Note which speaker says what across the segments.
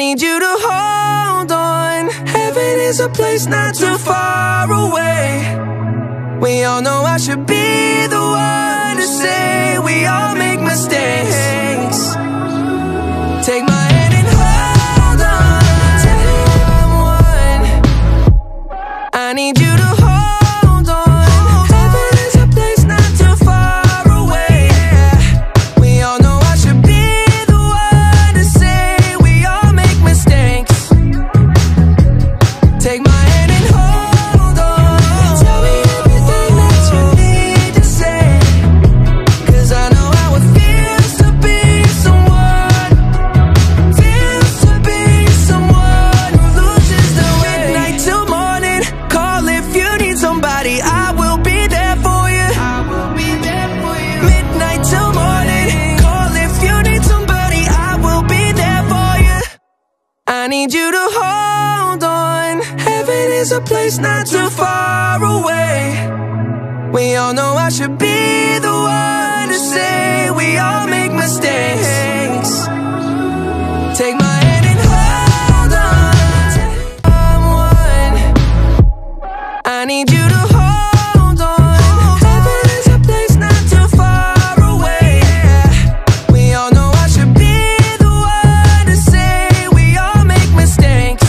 Speaker 1: need you to hold on. Heaven is a place not too far away. We all know I should be the one to say we all make mistakes. Take my hand and hold on. Tell me I'm one. I need you to hold on. Heaven is a place not too far away. We all know I should be the one to say we all make mistakes. Take my hand and hold on. Tell me everything that you need to say, 'cause I know how it feels to be someone. Feels to be someone who loses their way. Midnight till morning, call if you need somebody. I will be there for you. I will be there for you. Midnight till morning, call if you need somebody. I will be there for you. I need you to hold on. Heaven is a place not too far away. We all know I should be the one to say we all make mistakes. Take my hand and hold on. I'm one. I need you to hold on. Heaven is a place not too far away. We all know I should be the one to say we all make mistakes.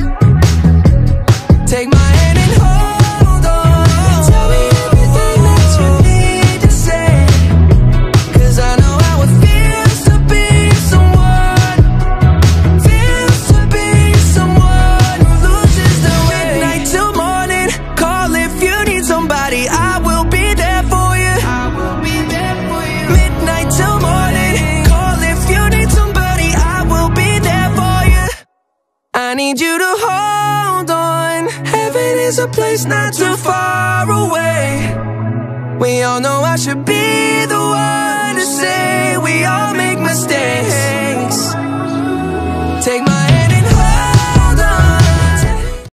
Speaker 1: Take my hand and hold on. Tell me everything that you need to say, 'cause I know how it feels to be someone. Feels to be someone who loses their way. Midnight till morning, call if you need somebody. I will be there for you. I will be there for you. Midnight till morning, call if you need somebody. I will be there for you. I need you to hold on. Heaven is a place not too far away. We all know I should be the one